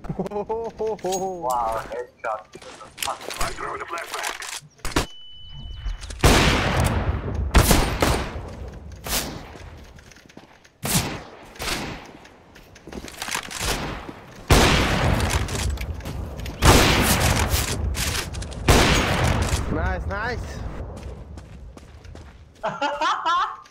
Wow, headshot. I throw the flashback. Nice, nice.